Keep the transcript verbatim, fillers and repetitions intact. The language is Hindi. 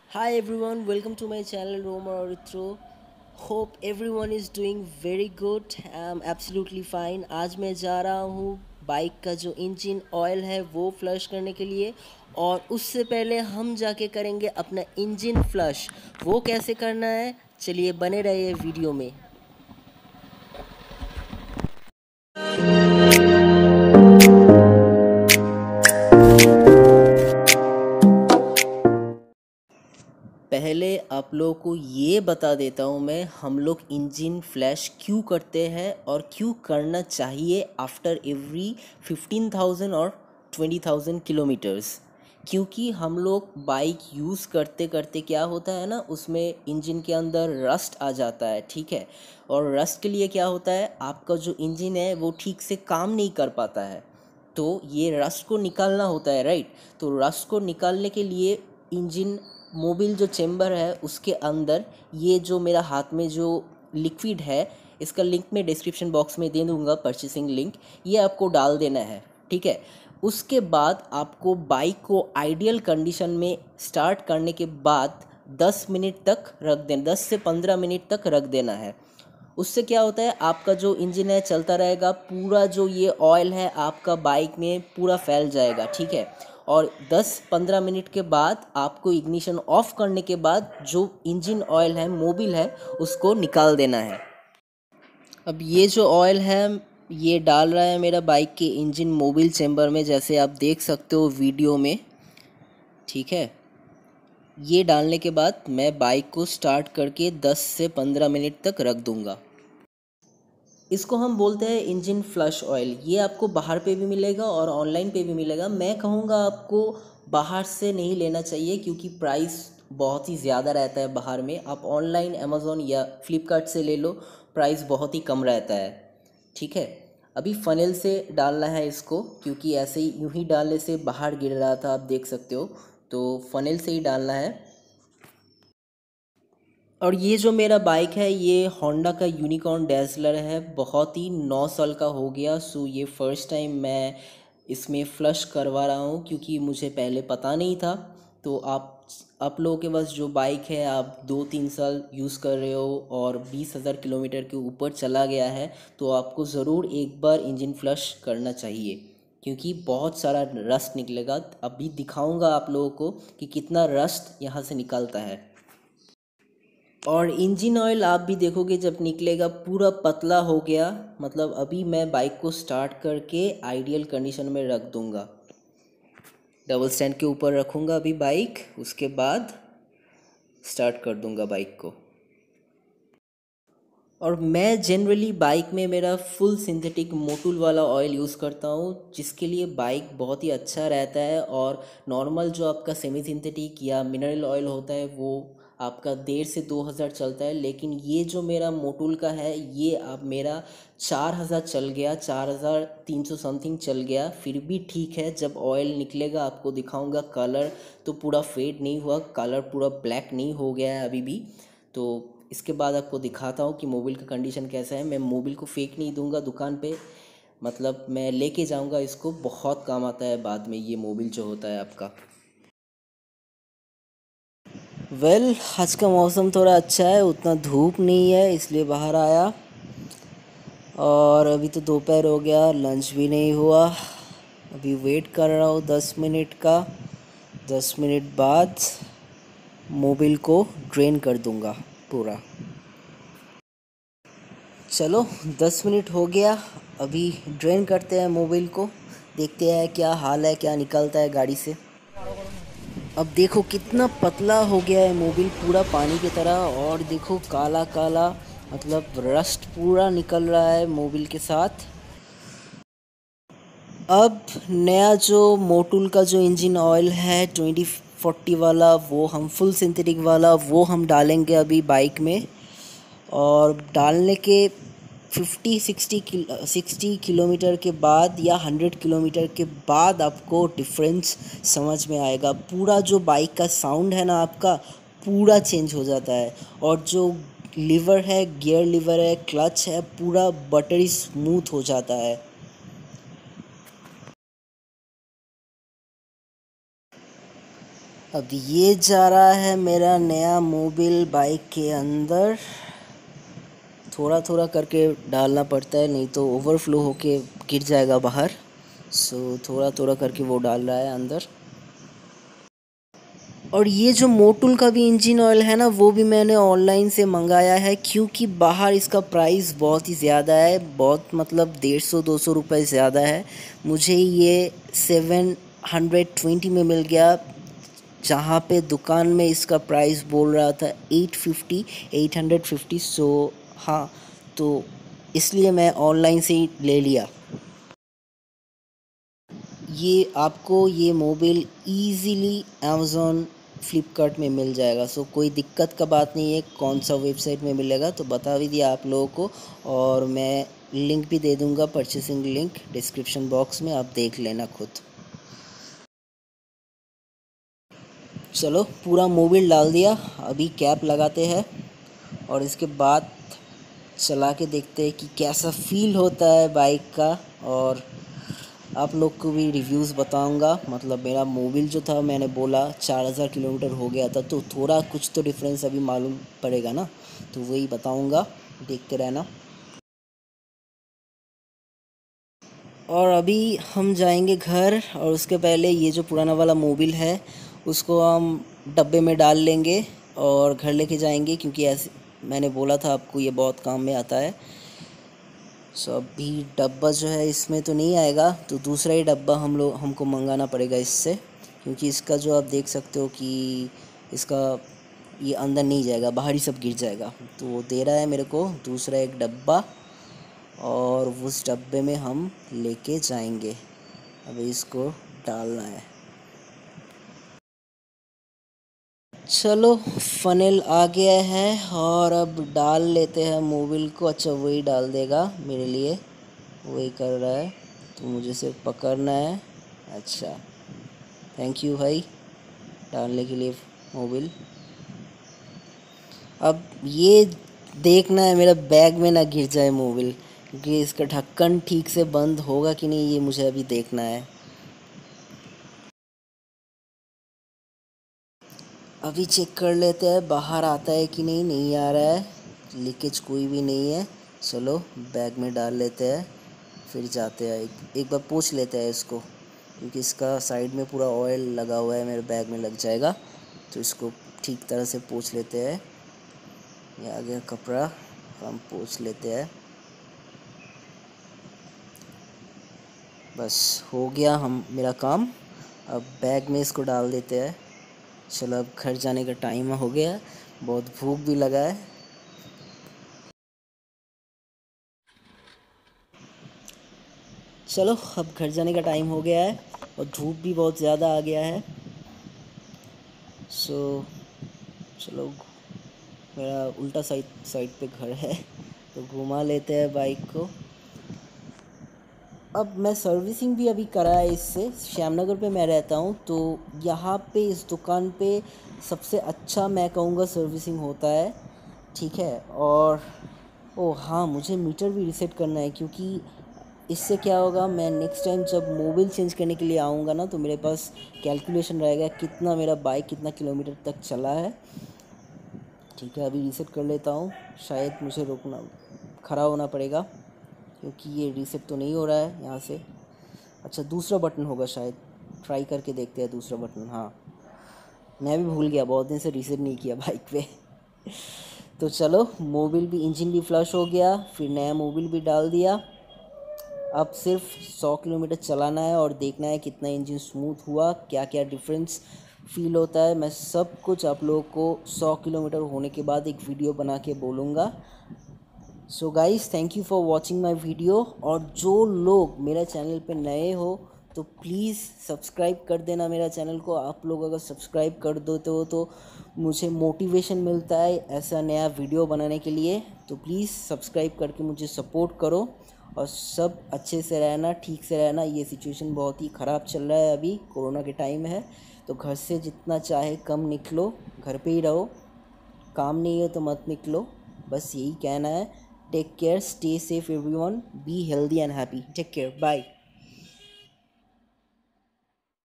Hi everyone, welcome to my channel Roma Aritro. Hope everyone is doing very good. I'm absolutely fine. आज मैं जा रहा हूँ बाइक का जो इंजन ऑयल है वो फ्लश करने के लिए, और उससे पहले हम जाके करेंगे अपना इंजन फ्लश। वो कैसे करना है, चलिए बने रहिए वीडियो में। पहले आप लोगों को ये बता देता हूँ मैं, हम लोग इंजन फ्लैश क्यों करते हैं और क्यों करना चाहिए आफ्टर एवरी फिफ्टीन थाउजेंड और ट्वेंटी थाउजेंड किलोमीटर्स। क्योंकि हम लोग बाइक यूज़ करते करते क्या होता है ना, उसमें इंजन के अंदर रस्ट आ जाता है, ठीक है। और रस्ट के लिए क्या होता है, आपका जो इंजन है वो ठीक से काम नहीं कर पाता है। तो ये रस्ट को निकालना होता है, राइट। तो रस्ट को निकालने के लिए इंजन मोबिल जो चेम्बर है उसके अंदर ये जो मेरा हाथ में जो लिक्विड है, इसका लिंक मैं डिस्क्रिप्शन बॉक्स में दे दूँगा, परचेसिंग लिंक, ये आपको डाल देना है, ठीक है। उसके बाद आपको बाइक को आइडियल कंडीशन में स्टार्ट करने के बाद दस मिनट तक रख देना, दस से पंद्रह मिनट तक रख देना है। उससे क्या होता है, आपका जो इंजन है चलता रहेगा, पूरा जो ये ऑयल है आपका बाइक में पूरा फैल जाएगा, ठीक है। और दस पंद्रह मिनट के बाद आपको इग्निशन ऑफ करने के बाद जो इंजन ऑयल है, मोबिल है, उसको निकाल देना है। अब ये जो ऑयल है ये डाल रहा है मेरा बाइक के इंजन मोबिल चेम्बर में, जैसे आप देख सकते हो वीडियो में, ठीक है। ये डालने के बाद मैं बाइक को स्टार्ट करके दस से पंद्रह मिनट तक रख दूँगा। इसको हम बोलते हैं इंजन फ्लश ऑयल। ये आपको बाहर पे भी मिलेगा और ऑनलाइन पे भी मिलेगा। मैं कहूँगा आपको बाहर से नहीं लेना चाहिए, क्योंकि प्राइस बहुत ही ज़्यादा रहता है बाहर में। आप ऑनलाइन अमेज़ॉन या फ्लिपकार्ट से ले लो, प्राइस बहुत ही कम रहता है, ठीक है। अभी फ़नेल से डालना है इसको, क्योंकि ऐसे ही यूँ ही डालने से बाहर गिर रहा था, आप देख सकते हो। तो फ़नेल से ही डालना है। और ये जो मेरा बाइक है ये होंडा का यूनिकॉर्न डैज़लर है, बहुत ही नौ साल का हो गया। सो ये फ़र्स्ट टाइम मैं इसमें फ़्लश करवा रहा हूँ, क्योंकि मुझे पहले पता नहीं था। तो आप आप लोगों के पास जो बाइक है, आप दो तीन साल यूज़ कर रहे हो और बीस हज़ार किलोमीटर के ऊपर चला गया है, तो आपको ज़रूर एक बार इंजन फ़्लश करना चाहिए, क्योंकि बहुत सारा रस्ट निकलेगा। अभी दिखाऊंगा आप लोगों को कि कितना रस्ट यहाँ से निकलता है। और इंजन ऑयल आप भी देखोगे जब निकलेगा पूरा पतला हो गया। मतलब अभी मैं बाइक को स्टार्ट करके आइडियल कंडीशन में रख दूंगा, डबल स्टैंड के ऊपर रखूंगा अभी बाइक, उसके बाद स्टार्ट कर दूंगा बाइक को। और मैं जनरली बाइक में मेरा फुल सिंथेटिक मोटूल वाला ऑयल यूज़ करता हूँ, जिसके लिए बाइक बहुत ही अच्छा रहता है। और नॉर्मल जो आपका सेमी सिंथेटिक या मिनरल ऑयल होता है वो आपका डेढ़ से दो हज़ार चलता है, लेकिन ये जो मेरा मोटूल का है ये अब मेरा चार हज़ार चल गया, चार हज़ार तीन सौ समथिंग चल गया। फिर भी ठीक है, जब ऑयल निकलेगा आपको दिखाऊंगा। कलर तो पूरा फेड नहीं हुआ, कलर पूरा ब्लैक नहीं हो गया है अभी भी। तो इसके बाद आपको दिखाता हूँ कि मोबिल का कंडीशन कैसा है। मैं मोबिल को फेंक नहीं दूंगा दुकान पे, मतलब मैं लेके जाऊंगा इसको, बहुत काम आता है बाद में ये मोबिल जो होता है आपका। वेल well, आज का मौसम थोड़ा अच्छा है, उतना धूप नहीं है, इसलिए बाहर आया। और अभी तो दोपहर हो गया, लंच भी नहीं हुआ। अभी वेट कर रहा हूँ दस मिनट का। दस मिनट बाद मोबिल को ड्रेन कर दूंगा पूरा। चलो, दस मिनट हो गया, अभी ड्रेन करते हैं मोबिल को, देखते हैं क्या हाल है, क्या निकलता है गाड़ी से। अब देखो कितना पतला हो गया है मोबिल, पूरा पानी की तरह। और देखो काला काला, मतलब रस्ट पूरा निकल रहा है मोबिल के साथ। अब नया जो मोटूल का जो इंजन ऑयल है ट्वेंटी फोर्टी वाला, वो हम फुल सिंथेटिक वाला वो हम डालेंगे अभी बाइक में। और डालने के fifty sixty kilo sixty kilometre के बाद या हंड्रेड किलोमीटर के बाद आपको डिफरेंस समझ में आएगा। पूरा जो बाइक का साउंड है ना आपका, पूरा चेंज हो जाता है। और जो लीवर है, गियर लीवर है, क्लच है, पूरा बटरी स्मूथ हो जाता है। अब ये जा रहा है मेरा नया मोबिल बाइक के अंदर। थोड़ा थोड़ा करके डालना पड़ता है, नहीं तो ओवरफ्लो होके गिर जाएगा बाहर। सो थोड़ा थोड़ा करके वो डाल रहा है अंदर। और ये जो मोटुल का भी इंजन ऑयल है ना, वो भी मैंने ऑनलाइन से मंगाया है, क्योंकि बाहर इसका प्राइस बहुत ही ज़्यादा है, बहुत मतलब डेढ़ सौ दो सौ रुपये ज़्यादा है। मुझे ये सेवन हंड्रेड ट्वेंटी में मिल गया, जहाँ पे दुकान में इसका प्राइस बोल रहा था eight fifty eight hundred fifty. So हाँ, तो इसलिए मैं ऑनलाइन से ही ले लिया। ये आपको ये मोबाइल इजीली अमेज़ॉन फ्लिपकार्ट में मिल जाएगा। सो कोई दिक्कत का बात नहीं है कौन सा वेबसाइट में मिलेगा, तो बता भी दिया आप लोगों को। और मैं लिंक भी दे दूंगा, परचेसिंग लिंक डिस्क्रिप्शन बॉक्स में, आप देख लेना खुद। चलो पूरा मोबिल डाल दिया, अभी कैप लगाते हैं और इसके बाद चला के देखते हैं कि कैसा फील होता है बाइक का। और आप लोग को भी रिव्यूज़ बताऊंगा। मतलब मेरा मोबिल जो था, मैंने बोला चार हज़ार किलोमीटर हो गया था, तो थोड़ा कुछ तो डिफरेंस अभी मालूम पड़ेगा ना, तो वही बताऊंगा, देखते रहना। और अभी हम जाएंगे घर, और उसके पहले ये जो पुराना वाला मोबिल है उसको हम डब्बे में डाल लेंगे और घर लेके जाएंगे, क्योंकि ऐसे मैंने बोला था आपको ये बहुत काम में आता है। सो अभी डब्बा जो है इसमें तो नहीं आएगा, तो दूसरा ही डब्बा हम लोग हमको मंगाना पड़ेगा इससे, क्योंकि इसका जो आप देख सकते हो कि इसका ये अंदर नहीं जाएगा, बाहर ही सब गिर जाएगा। तो वो दे रहा है मेरे को दूसरा एक डब्बा, और उस डब्बे में हम लेके जाएंगे। अभी इसको डालना है। चलो फनेल आ गया है, और अब डाल लेते हैं मोबिल को। अच्छा वही डाल देगा मेरे लिए, वही कर रहा है, तो मुझे सिर्फ पकड़ना है। अच्छा थैंक यू भाई डालने के लिए मोबिल। अब ये देखना है मेरा बैग में ना गिर जाए मोबिल, क्योंकि इसका ढक्कन ठीक से बंद होगा कि नहीं, ये मुझे अभी देखना है। अभी चेक कर लेते हैं बाहर आता है कि नहीं। नहीं आ रहा है, लीकेज कोई भी नहीं है। चलो बैग में डाल लेते हैं, फिर जाते हैं एक, एक बार पोंछ लेते हैं इसको, क्योंकि इसका साइड में पूरा ऑयल लगा हुआ है, मेरे बैग में लग जाएगा। तो इसको ठीक तरह से पोंछ लेते हैं। ये आ गया कपड़ा, हम पोंछ लेते हैं। बस हो गया हम मेरा काम। अब बैग में इसको डाल देते हैं। चलो अब घर जाने का टाइम हो गया, बहुत भूख भी लगा है। चलो अब घर जाने का टाइम हो गया है, और धूप भी बहुत ज़्यादा आ गया है। सो चलो, मेरा उल्टा साइड साइड पे घर है, तो घुमा लेते हैं बाइक को। अब मैं सर्विसिंग भी अभी करा है इससे। श्यामनगर पे मैं रहता हूँ, तो यहाँ पे इस दुकान पे सबसे अच्छा मैं कहूँगा सर्विसिंग होता है, ठीक है। और ओ हाँ, मुझे मीटर भी रीसेट करना है, क्योंकि इससे क्या होगा, मैं नेक्स्ट टाइम जब मोबाइल चेंज करने के लिए आऊँगा ना, तो मेरे पास कैलकुलेशन रहेगा कितना मेरा बाइक कितना किलोमीटर तक चला है। ठीक है, अभी रीसेट कर लेता हूँ। शायद मुझे रोकना खड़ा होना पड़ेगा, क्योंकि ये रीसेट तो नहीं हो रहा है यहाँ से। अच्छा दूसरा बटन होगा शायद, ट्राई करके देखते हैं दूसरा बटन। हाँ मैं भी भूल गया, बहुत दिन से रीसेट नहीं किया बाइक पे। तो चलो, मोबिल भी, इंजन भी फ्लश हो गया, फिर नया मोबिल भी डाल दिया। अब सिर्फ सौ किलोमीटर चलाना है और देखना है कितना इंजन स्मूथ हुआ, क्या क्या डिफरेंस फील होता है। मैं सब कुछ आप लोगों को सौ किलोमीटर होने के बाद एक वीडियो बना के बोलूँगा। So guys, thank you for watching my video. और जो लोग मेरे चैनल पे नए हो, तो प्लीज़ सब्सक्राइब कर देना मेरा चैनल को। आप लोग अगर सब्सक्राइब कर देते हो तो मुझे मोटिवेशन मिलता है ऐसा नया वीडियो बनाने के लिए। तो प्लीज़ सब्सक्राइब करके मुझे सपोर्ट करो, और सब अच्छे से रहना, ठीक से रहना। ये सिचुएशन बहुत ही ख़राब चल रहा है, अभी कोरोना के टाइम है, तो घर से जितना चाहे कम निकलो, घर पे ही रहो। काम नहीं है तो मत निकलो, बस यही कहना है। Take care, stay safe everyone, be healthy and happy. Take care, bye.